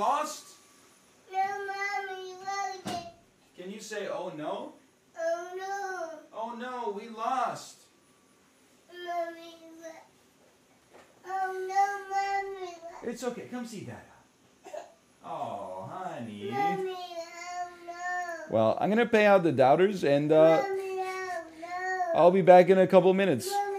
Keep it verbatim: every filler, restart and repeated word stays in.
lost? No, Mommy, look it. Can you say, oh no? Oh, no. Oh no, we lost. Mommy, look. Oh, no, Mommy, look. It's okay. Come see Dada. Oh, honey. Mommy, oh, no. Well, I'm going to pay out the doubters, and uh, Mommy, oh, no. I'll be back in a couple minutes. Mommy,